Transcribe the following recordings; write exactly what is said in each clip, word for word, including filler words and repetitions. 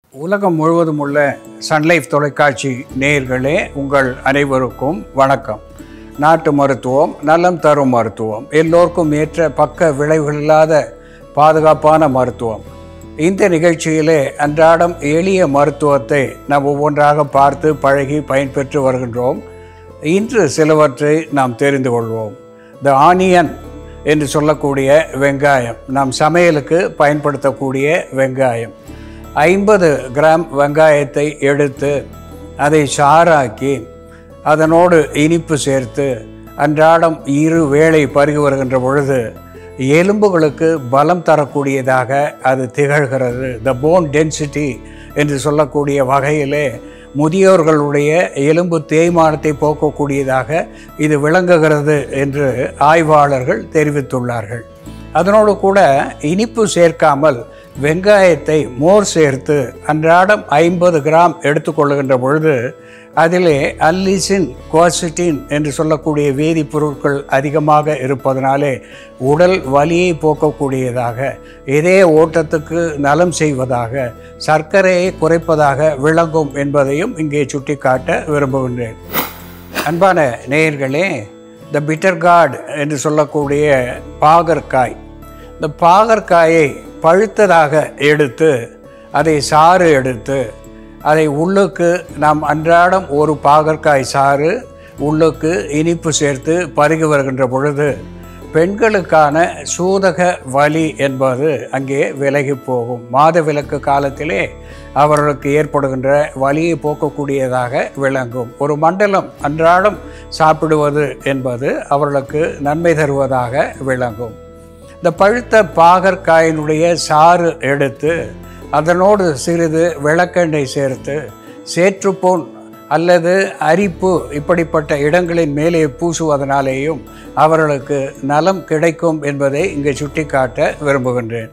உலகம் முழுவதும் உள்ள சன்லைஃப் தொலைக்காட்சி நேயர்களே, உங்கள் அனைவருக்கும் வணக்கம். நாட்டு மருத்துவம், நலம் தரும் மருத்துவம், எல்லோருக்கும் ஏற்ற பக்க விளைவுகள் இல்லாத பாதுகாப்பான மருத்துவம். இந்த நிகழ்ச்சியிலே அன்றாடம் எளிய மருத்துவத்தை நாம் ஒவ்வொன்றாக பார்த்து பழகி பயன்பெற்று வருகின்றோம். இன்று சிலவற்றை நாம் தெரிந்து கொள்வோம். த ஆனியன் என்று சொல்லக்கூடிய வெங்காயம், நாம் சமையலுக்கு பயன்படுத்தக்கூடிய வெங்காயம். ஐம்பது கிராம் வெங்காயத்தை எடுத்து அதை சாறாக்கி அதனோடு இனிப்பு சேர்த்து அன்றாடம் இரு வேளை பருகி வருகின்ற பொழுது எலும்புகளுக்கு பலம் தரக்கூடியதாக அது திகழ்கிறது. த போன் டென்சிட்டி என்று சொல்லக்கூடிய வகையிலே முதியோர்களுடைய எலும்பு தேய்மானத்தை போக்கக்கூடியதாக இது விளங்குகிறது என்று ஆய்வாளர்கள் தெரிவித்துள்ளார்கள். அதனோடு கூட இனிப்பு சேர்க்காமல் வெங்காயத்தை மோர் சேர்த்து அன்றாடம் ஐம்பது கிராம் எடுத்துக்கொள்ளுகின்ற பொழுது அதிலே அல்லிசின், குவாசிட்டின் என்று சொல்லக்கூடிய வேதிப்பொருட்கள் அதிகமாக இருப்பதனாலே உடல் வலியை போக்கக்கூடியதாக, இதய ஓட்டத்துக்கு நலம் செய்வதாக, சர்க்கரையை குறைப்பதாக விளங்கும் என்பதையும் இங்கே சுட்டிக்காட்ட விரும்புகின்றேன். அன்பான நேயர்களே, த பிட்டர் கார்டு என்று சொல்லக்கூடிய பாகற்காய், இந்த பாகற்காயை பழுத்ததாக எடுத்து அதை சாறு எடுத்து அதை உள்ளுக்கு நாம் அன்றாடம் ஒரு பாகற்காய் சாறு உள்ளுக்கு இனிப்பு சேர்த்து பருகி வருகின்ற பொழுது பெண்களுக்கான சூதக வலி என்பது அங்கே விலகி போகும். மாதவிலக்கு காலத்திலே அவர்களுக்கு ஏற்படுகின்ற வலியை போக்கக்கூடியதாக விளங்கும். ஒரு மண்டலம் அன்றாடம் சாப்பிடுவது என்பது அவர்களுக்கு நன்மை தருவதாக விளங்கும். இந்த பழுத்த பாகற்காயினுடைய சாறு எடுத்து அதனோடு சிறிது விளக்கெண்ணெய் சேர்த்து சேற்றுப்புண் அல்லது அரிப்பு இப்படிப்பட்ட இடங்களின் மேலே பூசுவதனாலேயும் அவர்களுக்கு நலம் கிடைக்கும் என்பதை இங்கே சுட்டிக்காட்ட விரும்புகின்றேன்.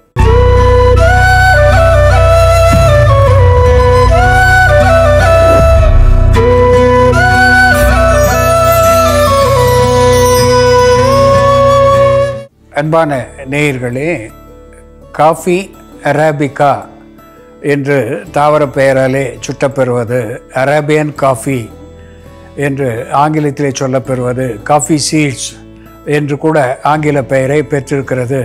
அன்பான நேயர்களே, காஃபி அரேபிகா என்று தாவர பெயராலே சுட்டப்பெறுவது, அரேபியன் காஃபி என்று ஆங்கிலத்திலே சொல்லப்பெறுவது, காஃபி சீட்ஸ் என்று கூட ஆங்கில பெயரை பெற்றிருக்கிறது.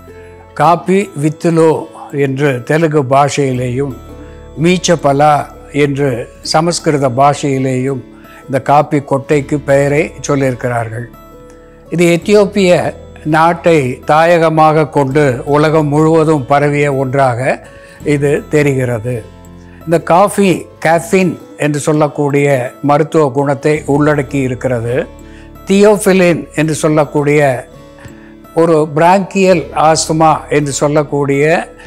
காபி வித்துலோ என்று தெலுங்கு பாஷையிலேயும், மீச்சபலா என்று சமஸ்கிருத பாஷையிலேயும் இந்த காப்பி கொட்டைக்கு பெயரை சொல்லியிருக்கிறார்கள். இது எத்தியோப்பிய நாட்டை தாயகமாக கொண்டு உலகம் முழுவதும் பரவிய ஒன்றாக இது தெரிகிறது. இந்த காஃபி கேஃபின் என்று சொல்லக்கூடிய மருத்துவ குணத்தை உள்ளடக்கி இருக்கிறது. தியோஃபிலின் என்று சொல்லக்கூடிய ஒரு பிராங்கியல் ஆஸ்துமா என்று சொல்லக்கூடிய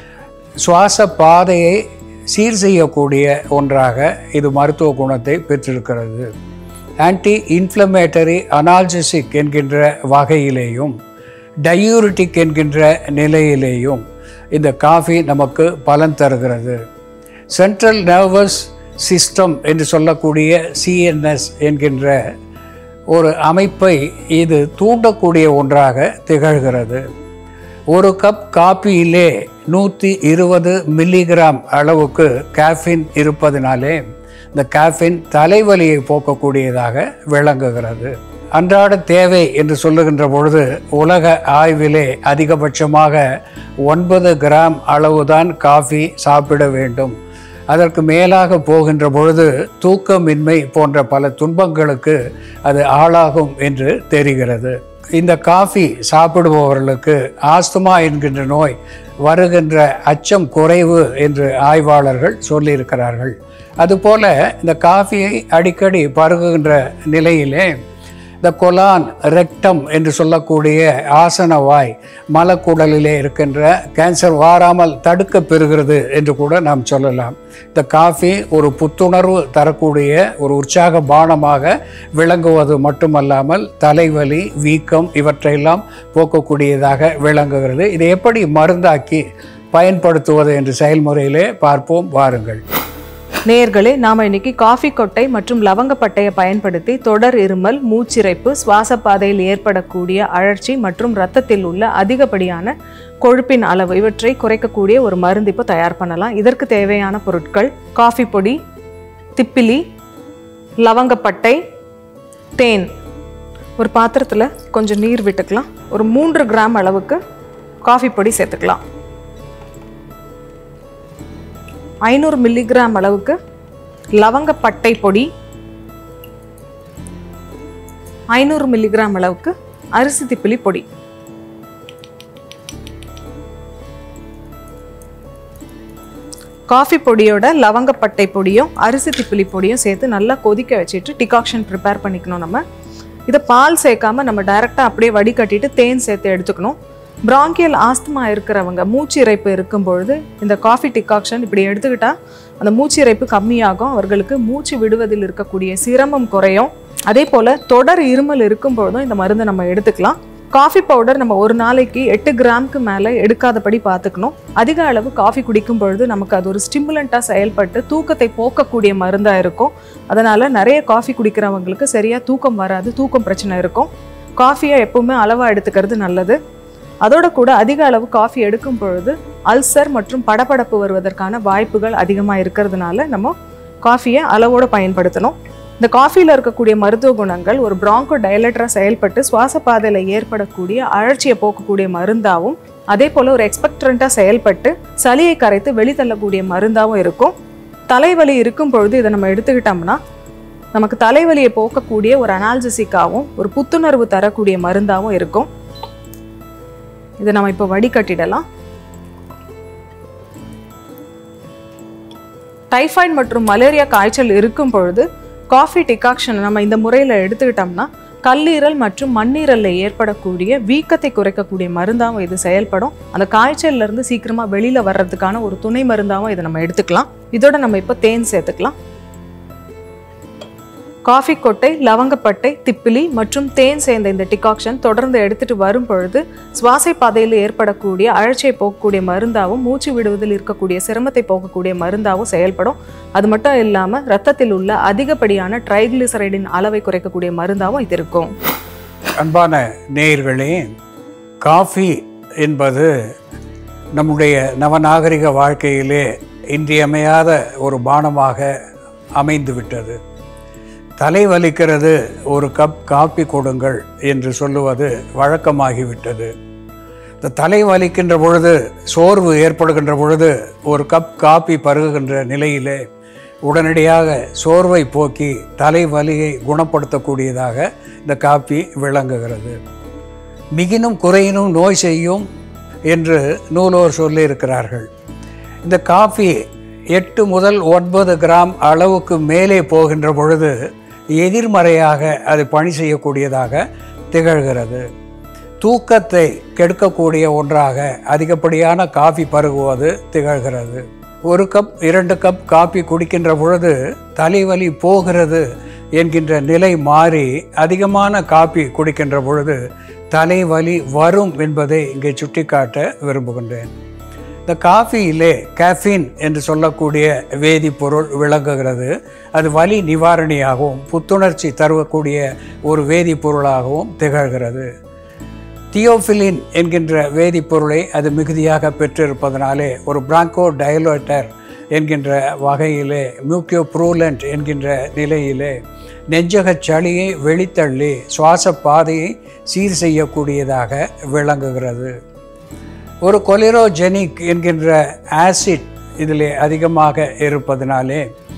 சுவாச பாதையை சீர் செய்யக்கூடிய ஒன்றாக இது மருத்துவ குணத்தை பெற்றிருக்கிறது. ஆன்டி இன்ஃப்ளமேட்டரி, அனால்ஜெசிக் என்கின்ற வகையிலேயும், டயூரிட்டிக் என்கின்ற நிலையிலேயும் இந்த காஃபி நமக்கு பலன் தருகிறது. சென்ட்ரல் நர்வஸ் சிஸ்டம் என்று சொல்லக்கூடிய சிஎன்எஸ் என்கின்ற ஒரு அமைப்பை இது தூண்டக்கூடிய ஒன்றாக திகழ்கிறது. ஒரு கப் காப்பியிலே நூற்றி இருபது மில்லிகிராம் அளவுக்கு கேஃபின் இருப்பதினாலே இந்த கேஃபின் தலைவலியை போக்கக்கூடியதாக விளங்குகிறது. அன்றாட தேவை என்று சொல்லுகின்ற பொழுது உலக ஆய்விலே அதிகபட்சமாக ஒன்பது கிராம் அளவுதான் காஃபி சாப்பிட வேண்டும். அதற்கு மேலாக போகின்ற பொழுது தூக்கமின்மை போன்ற பல துன்பங்களுக்கு அது ஆளாகும் என்று தெரிகிறது. இந்த காஃபி சாப்பிடுபவர்களுக்கு ஆஸ்துமா என்கின்ற நோய் வருகின்ற அச்சம் குறைவு என்று ஆய்வாளர்கள் சொல்லியிருக்கிறார்கள். அதுபோல இந்த காஃபியை அடிக்கடி பருகுகின்ற நிலையிலே இந்த கொலான், ரெக்டம் என்று சொல்லக்கூடிய ஆசனவாய், மலக்குடலிலே இருக்கின்ற கேன்சர் வாராமல் தடுக்க பெறுகிறது என்று கூட நாம் சொல்லலாம். இந்த காஃபி ஒரு புத்துணர்வு தரக்கூடிய ஒரு உற்சாக பானமாக விளங்குவது மட்டுமல்லாமல் தலைவலி, வீக்கம் இவற்றையெல்லாம் போக்கக்கூடியதாக விளங்குகிறது. இதை எப்படி மருந்தாக்கி பயன்படுத்துவது என்று செயல்முறையிலே பார்ப்போம், வாருங்கள். நேயர்களே, நாம இன்னைக்கு காஃபி கொட்டை மற்றும் லவங்கப்பட்டையை பயன்படுத்தி தொடர் இருமல், மூச்சிறைப்பு, சுவாச பாதையில் ஏற்படக்கூடிய அழற்சி மற்றும் இரத்தத்தில் உள்ள அதிகப்படியான கொழுப்பின் அளவு இவற்றை குறைக்கக்கூடிய ஒரு மருந்து இப்போ தயார் பண்ணலாம். இதற்கு தேவையான பொருட்கள் காஃபி பொடி, திப்பிலி, லவங்கப்பட்டை, தேன். ஒரு பாத்திரத்தில் கொஞ்சம் நீர் விட்டுக்கலாம். ஒரு மூன்று கிராம் அளவுக்கு காஃபி பொடி சேர்த்துக்கலாம். ஐநூறு மில்லிகிராம் அளவுக்கு லவங்கப்பட்டை பொடி, ஐநூறு மில்லிகிராம் அளவுக்கு அரிசி திப்பிலி பொடி. காஃபி பொடியோட லவங்கப்பட்டை பொடியும் அரிசி திப்பிலி பொடியும் சேர்த்து நல்லா கொதிக்க வச்சுட்டு டிகாக்ஷன் ப்ரிப்பேர் பண்ணிக்கணும். நம்ம இதை பால் சேர்க்காம நம்ம டைரெக்டாக அப்படியே வடிகட்டிட்டு தேன் சேர்த்து எடுத்துக்கணும். பிராங்கியல் ஆஸ்துமா இருக்கிறவங்க, மூச்சு இறைப்பு இருக்கும் பொழுது இந்த காஃபி டிகாக்ஷன் இப்படி எடுத்துக்கிட்டால் அந்த மூச்சு இறைப்பு கம்மியாகும். அவர்களுக்கு மூச்சு விடுவதில் இருக்கக்கூடிய சிரமம் குறையும். அதே போல் தொடர் இருமல் இருக்கும் பொழுதும் இந்த மருந்தை நம்ம எடுத்துக்கலாம். காஃபி பவுடர் நம்ம ஒரு நாளைக்கு எட்டு கிராமுக்கு மேலே எடுக்காதபடி பார்த்துக்கணும். அதிக அளவு காஃபி குடிக்கும் பொழுது நமக்கு அது ஒரு ஸ்டிமுலண்ட்டாக செயல்பட்டு தூக்கத்தை போக்கக்கூடிய மருந்தாக இருக்கும். அதனால் நிறைய காஃபி குடிக்கிறவங்களுக்கு சரியாக தூக்கம் வராது, தூக்கம் பிரச்சனை இருக்கும். காஃபியை எப்பவுமே அளவாக எடுத்துக்கிறது நல்லது. அதோட கூட அதிக அளவு காஃபி எடுக்கும் பொழுது அல்சர் மற்றும் படபடப்பு வருவதற்கான வாய்ப்புகள் அதிகமாக இருக்கிறதுனால நம்ம காஃபியை அளவோடு பயன்படுத்தணும். இந்த காஃபியில் இருக்கக்கூடிய மருத்துவ குணங்கள் ஒரு பிராங்கோ டைலேட்டராக செயல்பட்டு சுவாச பாதையில் ஏற்படக்கூடிய அழற்சியை போக்கக்கூடிய மருந்தாகவும், அதே போல் ஒரு எக்ஸ்பெக்ட்ரண்ட்டாக செயல்பட்டு சளியை கரைத்து வெளித்தள்ளக்கூடிய மருந்தாகவும் இருக்கும். தலைவலி இருக்கும் பொழுது இதை நம்ம எடுத்துக்கிட்டோம்னா நமக்கு தலைவலியை போக்கக்கூடிய ஒரு அனால்ஜசிக்காகவும் ஒரு புத்துணர்வு தரக்கூடிய மருந்தாகவும் இருக்கும். இதை நம்ம இப்போ வடிகட்டிடலாம். டைஃபாய்டு மற்றும் மலேரியா காய்ச்சல் இருக்கும் பொழுது காஃபி டிகாக்ஷன் நம்ம இந்த முறையில் எடுத்துக்கிட்டோம்னா கல்லீரல் மற்றும் மண்ணீரலில் ஏற்படக்கூடிய வீக்கத்தை குறைக்கக்கூடிய மருந்தாகவும் இது செயல்படும். அந்த காய்ச்சல்ல இருந்து சீக்கிரமாக வெளியில் வர்றதுக்கான ஒரு துணை மருந்தாகவும் இதை நம்ம எடுத்துக்கலாம். இதோட நம்ம இப்போ தேன் சேர்த்துக்கலாம். காஃபி கொட்டை, லவங்கப்பட்டை, திப்பிலி மற்றும் தேன் சேர்ந்த இந்த டிகாக்ஷன் தொடர்ந்து எடுத்துட்டு வரும் பொழுது சுவாச பாதையில் ஏற்படக்கூடிய அழற்சியை போக்கக்கூடிய மருந்தாகவும் மூச்சு விடுவதில் இருக்கக்கூடிய சிரமத்தை போக்கக்கூடிய மருந்தாகவும் செயல்படும். அது மட்டும் இல்லாமல் இரத்தத்தில் உள்ள அதிகப்படியான ட்ரைகிளிசரைடின் அளவை குறைக்கக்கூடிய மருந்தாகவும் இது இருக்கும். அன்பான நேயர்களே, காஃபி என்பது நம்முடைய நவநாகரிக வாழ்க்கையிலே இன்றியமையாத ஒரு பானமாக அமைந்துவிட்டது. தலை வலிக்கிறது, ஒரு கப் காப்பி கொடுங்கள் என்று சொல்லுவது வழக்கமாகிவிட்டது. இந்த தலை வலிக்கின்ற பொழுது, சோர்வு ஏற்படுகின்ற பொழுது ஒரு கப் காப்பி பருகுகின்ற நிலையிலே உடனடியாக சோர்வை போக்கி தலைவலியை குணப்படுத்தக்கூடியதாக இந்த காப்பி விளங்குகிறது. மிகினும் குறையினும் நோய் செய்யும் என்று நூலோர் சொல்லியிருக்கிறார்கள். இந்த காஃபி எட்டு முதல் ஒன்பது கிராம் அளவுக்கு மேலே போகின்ற பொழுது எதிர்மறையாக அது பணி செய்யக்கூடியதாக திகழ்கிறது. தூக்கத்தை கெடுக்கக்கூடிய ஒன்றாக அதிகப்படியான காஃபி பருகுவது திகழ்கிறது. ஒரு கப் இரண்டு கப் காஃபி குடிக்கின்ற பொழுது தலைவலி போகிறது என்கின்ற நிலை மாறி அதிகமான காஃபி குடிக்கின்ற பொழுது தலைவலி வரும் என்பதை இங்கே சுட்டிக்காட்ட விரும்புகின்றேன். இந்த காஃபியிலே கேஃபீன் என்று சொல்லக்கூடிய வேதிப்பொருள் விளங்குகிறது. அது வலி நிவாரணியாகவும் புத்துணர்ச்சி தரக்கூடிய ஒரு வேதிப்பொருளாகவும் திகழ்கிறது. தியோஃபிலின் என்கின்ற வேதிப்பொருளை அது மிகுதியாக பெற்றிருப்பதனாலே ஒரு பிராங்கோ டைலேட்டர் என்கின்ற வகையிலே, மியூக்கியோப்ரூலண்ட் என்கின்ற நிலையிலே நெஞ்சகச் சளியை வெளித்தள்ளி சுவாச பாதையை சீர் செய்யக்கூடியதாக விளங்குகிறது. ஒரு கொலிரோஜெனிக் என்கின்ற ஆசிட் இதில் அதிகமாக இருப்பதனாலே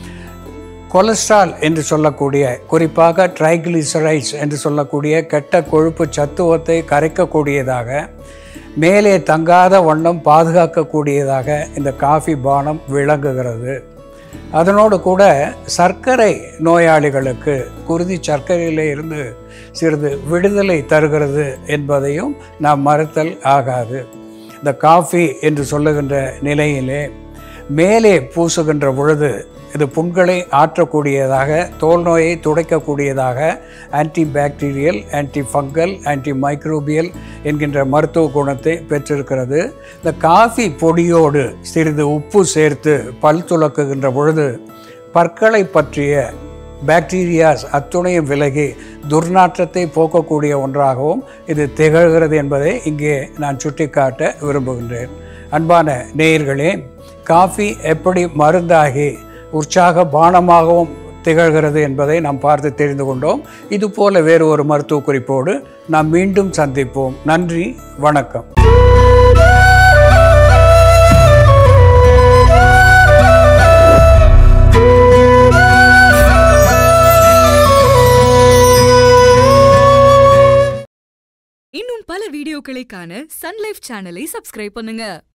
கொலஸ்ட்ரால் என்று சொல்லக்கூடிய, குறிப்பாக ட்ரைகிளிசரைட்ஸ் என்று சொல்லக்கூடிய கெட்ட கொழுப்பு சத்துவத்தை கரைக்கக்கூடியதாக, மேலே தங்காத வண்ணம் பாதுகாக்கக்கூடியதாக இந்த காஃபி பானம் விளங்குகிறது. அதனோடு கூட சர்க்கரை நோயாளிகளுக்கு குருதி சர்க்கரையிலே இருந்து சிறிது விடுதலை தருகிறது என்பதையும் நாம் மறுத்தல் ஆகாது. இந்த காஃபி என்று சொல்லுகின்ற நிலையிலே மேலே பூசுகின்ற பொழுது இது புண்களை ஆற்றக்கூடியதாக, தோல் நோயை துடைக்கக்கூடியதாக, anti bacterial, anti fungal, anti microbial என்கின்ற மருத்துவ குணத்தை பெற்றிருக்கிறது. இந்த காஃபி பொடியோடு சிறிது உப்பு சேர்த்து பல் துலக்குகின்ற பொழுது பற்களை பற்றிய பாக்டீரியாஸ் அத்துணையும் விலகி துர்நாற்றத்தை போக்கக்கூடிய ஒன்றாகவும் இது திகழ்கிறது என்பதை இங்கே நான் சுட்டிக்காட்ட விரும்புகின்றேன். அன்பான நேயர்களே, காஃபி எப்படி மருந்தாகி உற்சாக பானமாகவும் திகழ்கிறது என்பதை நாம் பார்த்து தெரிந்து கொண்டோம். இதுபோல வேறு ஒரு மருத்துவ குறிப்போடு நாம் மீண்டும் சந்திப்போம். நன்றி, வணக்கம். இன்னும் பல வீடியோக்களை காண சன் லைஃப் சேனலை சப்ஸ்கிரைப் பண்ணுங்க.